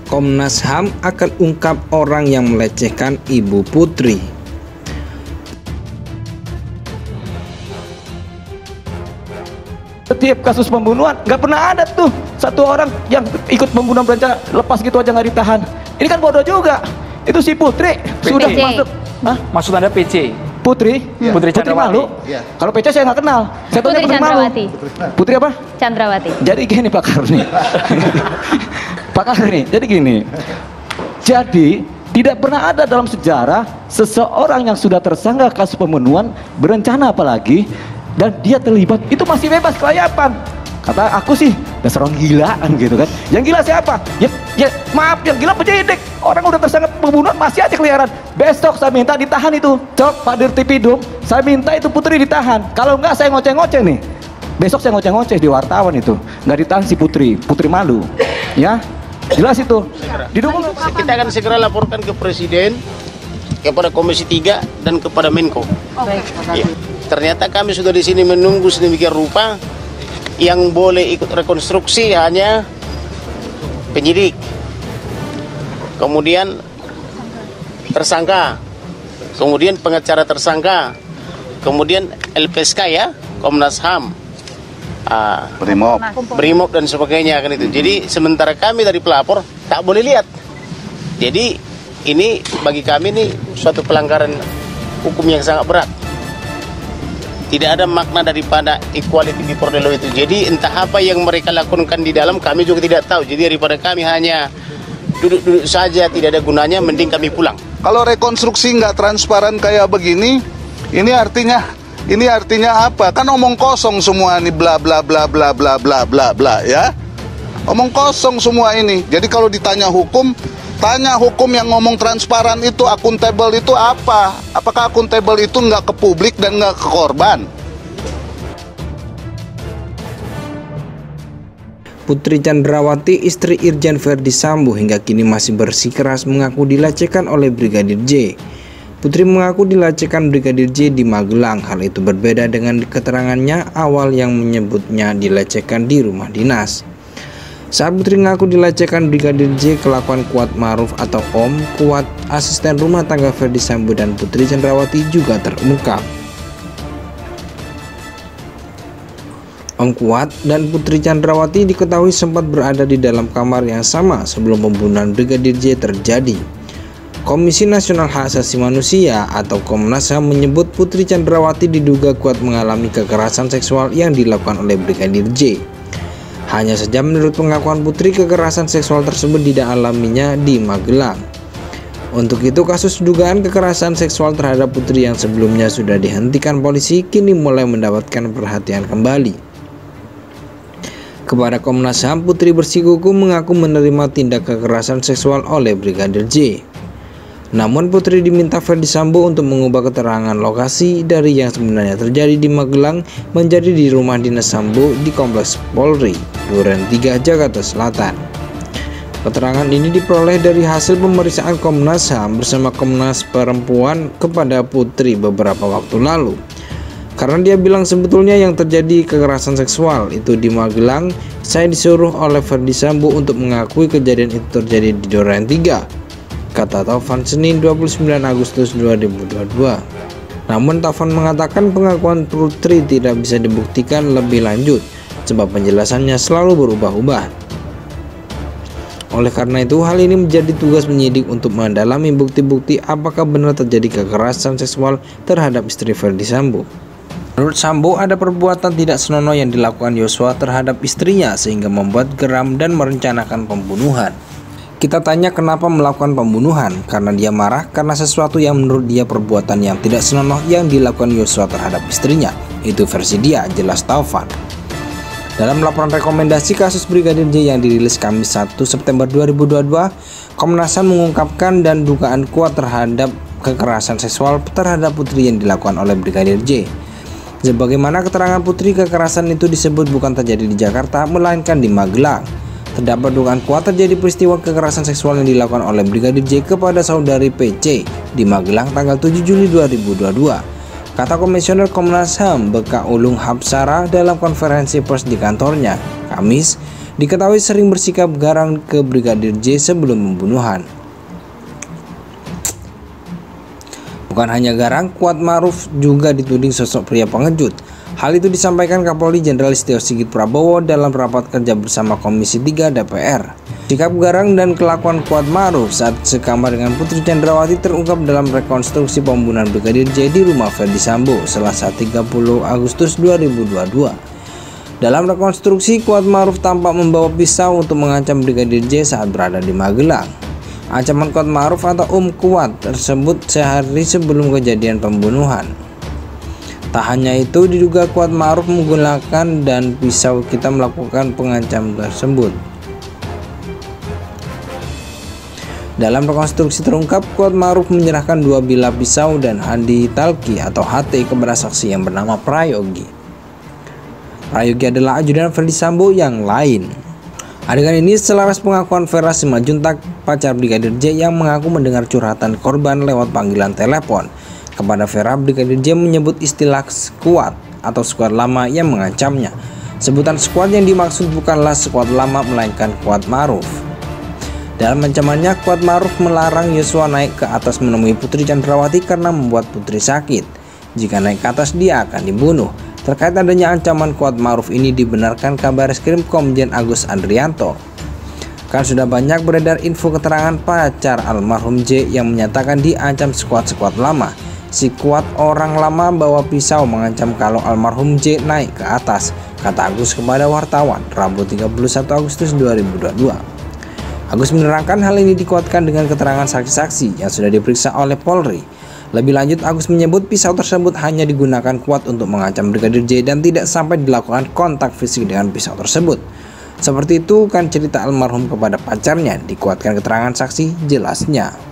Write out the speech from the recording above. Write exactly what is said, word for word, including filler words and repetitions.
Komnas H A M akan ungkap orang yang melecehkan Ibu Putri. Setiap kasus pembunuhan nggak pernah ada tuh satu orang yang ikut pembunuhan berencana lepas gitu aja nggak ditahan. Ini kan bodoh juga. Itu si Putri P C. sudah masuk. Hah? Maksud Anda P C? Putri, Ya. Putri Chandrawati. Malu. Ya. Kalau P C saya nggak kenal. Saya Putri Putri Chandrawati. Malu. Putri apa? Chandrawati. Jadi gini Pak Karni. Pak Karni, jadi gini. Jadi tidak pernah ada dalam sejarah seseorang yang sudah tersangka kasus pembunuhan berencana apalagi dan dia terlibat itu masih bebas kelayapan. Kata aku sih dasar orang gilaan gitu kan. Yang gila siapa? Ya, ya maaf, yang gila penyidik. Orang udah tersangka pembunuhan masih aja keliaran. Besok saya minta ditahan itu. Cok Pak Dirtipidum, saya minta itu Putri ditahan. Kalau enggak saya ngoceh-ngoceh nih. Besok saya ngoceh-ngoceh di wartawan itu. Nggak ditahan si Putri, Putri malu. Ya, jelas itu. Didukung. Kita akan segera laporkan ke Presiden, kepada Komisi tiga dan kepada Menko. Oh, baik. Ya. Ternyata kami sudah di sini menunggu sedemikian rupa. Yang boleh ikut rekonstruksi hanya penyidik, kemudian tersangka, kemudian pengacara tersangka, kemudian L P S K ya, Komnas H A M, ah, Brimob. Brimob dan sebagainya kan itu. Jadi sementara kami dari pelapor tak boleh lihat. Jadi ini bagi kami ini suatu pelanggaran hukum yang sangat berat. Tidak ada makna daripada equality before the law itu. Jadi entah apa yang mereka lakukan di dalam kami juga tidak tahu. Jadi daripada kami hanya duduk-duduk saja tidak ada gunanya, mending kami pulang. Kalau rekonstruksi nggak transparan kayak begini, ini artinya ini artinya apa? Kan omong kosong semua ini, bla bla bla bla bla bla bla bla ya. Omong kosong semua ini. Jadi kalau ditanya hukum, tanya hukum yang ngomong transparan itu, akuntabel itu apa? Apakah akuntabel itu nggak ke publik dan nggak ke korban? Putri Chandrawati, istri Irjen Verdi Sambo, hingga kini masih bersikeras mengaku dilecehkan oleh Brigadir J. Putri mengaku dilecehkan Brigadir J di Magelang. Hal itu berbeda dengan keterangannya awal yang menyebutnya dilecehkan di rumah dinas. Saat Putri mengaku dilecehkan Brigadir J, kelakuan Kuat Maruf atau Om Kuat, asisten rumah tangga Verdi Sambo dan Putri Chandrawati juga terungkap. Om Kuat dan Putri Chandrawati diketahui sempat berada di dalam kamar yang sama sebelum pembunuhan Brigadir J terjadi. Komisi Nasional Hak Asasi Manusia atau Komnas H A M menyebut Putri Chandrawati diduga kuat mengalami kekerasan seksual yang dilakukan oleh Brigadir J. Hanya saja menurut pengakuan Putri, kekerasan seksual tersebut tidak alaminya di Magelang. Untuk itu kasus dugaan kekerasan seksual terhadap Putri yang sebelumnya sudah dihentikan polisi kini mulai mendapatkan perhatian kembali. Kepada Komnas H A M, Putri bersikukuh mengaku menerima tindak kekerasan seksual oleh Brigadir J. Namun Putri diminta Verdi Sambo untuk mengubah keterangan lokasi dari yang sebenarnya terjadi di Magelang menjadi di rumah dinas Sambo di Kompleks Polri, Duren tiga, Jakarta Selatan. Keterangan ini diperoleh dari hasil pemeriksaan Komnas H A M bersama Komnas Perempuan kepada Putri beberapa waktu lalu. Karena dia bilang sebetulnya yang terjadi kekerasan seksual itu di Magelang, saya disuruh oleh Verdi Sambo untuk mengakui kejadian itu terjadi di Duren tiga, kata Taufan Senin dua puluh sembilan Agustus dua ribu dua puluh dua. Namun Taufan mengatakan pengakuan Putri tidak bisa dibuktikan lebih lanjut sebab penjelasannya selalu berubah-ubah. Oleh karena itu hal ini menjadi tugas penyidik untuk mendalami bukti-bukti apakah benar terjadi kekerasan seksual terhadap istri Verdi Sambo. Menurut Sambo, ada perbuatan tidak senonoh yang dilakukan Yosua terhadap istrinya sehingga membuat geram dan merencanakan pembunuhan. Kita tanya kenapa melakukan pembunuhan, karena dia marah karena sesuatu yang menurut dia perbuatan yang tidak senonoh yang dilakukan Yosua terhadap istrinya. Itu versi dia, jelas Taufan. Dalam laporan rekomendasi kasus Brigadir J yang dirilis Kamis satu September dua ribu dua puluh dua, Komnas H A M mengungkapkan dan dugaan kuat terhadap kekerasan seksual terhadap Putri yang dilakukan oleh Brigadir J. Sebagaimana keterangan Putri, kekerasan itu disebut bukan terjadi di Jakarta, melainkan di Magelang. Terdapat dugaan kuat terjadi peristiwa kekerasan seksual yang dilakukan oleh Brigadir J kepada saudari P C di Magelang tanggal tujuh Juli dua ribu dua puluh dua. Kata Komisioner Komnas H A M Beka Ulung Hapsara dalam konferensi pers di kantornya, Kamis, diketahui sering bersikap garang ke Brigadir J sebelum pembunuhan. Bukan hanya garang, Kuatmaruf juga dituding sosok pria pengecut. Hal itu disampaikan Kapolri Jenderal Listio Sigit Prabowo dalam rapat kerja bersama Komisi tiga D P R. Sikap garang dan kelakuan Kuatmaruf saat sekamar dengan Putri Chandrawati terungkap dalam rekonstruksi pembunuhan Brigadir J di rumah Ferdi Sambo Selasa tiga puluh Agustus dua ribu dua puluh dua. Dalam rekonstruksi, Kuatmaruf tampak membawa pisau untuk mengancam Brigadir J saat berada di Magelang. Ancaman Kuatmaruf atau Om Kuat tersebut sehari sebelum kejadian pembunuhan. Tak hanya itu, diduga Kuatmaruf menggunakan dan pisau kita melakukan pengancam tersebut. Dalam rekonstruksi terungkap, Kuatmaruf menyerahkan dua bilah pisau dan handi talki atau H T kepada saksi yang bernama Prayogi. Prayogi adalah ajudan Ferdi Sambo yang lain. Adegan ini selaras pengakuan Vera Simanjuntak, pacar Brigadir J, yang mengaku mendengar curhatan korban lewat panggilan telepon. Kepada Vera, Brigadir J menyebut istilah squad atau squad lama yang mengancamnya. Sebutan squad yang dimaksud bukanlah squad lama melainkan Kuatmaruf. Dalam ancamannya, Kuatmaruf melarang Yosua naik ke atas menemui Putri Chandrawati karena membuat Putri sakit. Jika naik ke atas, dia akan dibunuh. Terkait adanya ancaman Kuatmaruf ini dibenarkan Kabareskrim Komjen Agus Andrianto. Kan sudah banyak beredar info keterangan pacar almarhum J yang menyatakan diancam squad-squad lama. Si Kuat orang lama bawa pisau mengancam kalau almarhum J naik ke atas, kata Agus kepada wartawan Rabu tiga puluh satu Agustus dua ribu dua puluh dua. Agus menerangkan hal ini dikuatkan dengan keterangan saksi-saksi yang sudah diperiksa oleh Polri. Lebih lanjut, Agus menyebut pisau tersebut hanya digunakan Kuat untuk mengancam Brigadir J dan tidak sampai dilakukan kontak fisik dengan pisau tersebut. Seperti itu kan cerita almarhum kepada pacarnya, dikuatkan keterangan saksi jelasnya.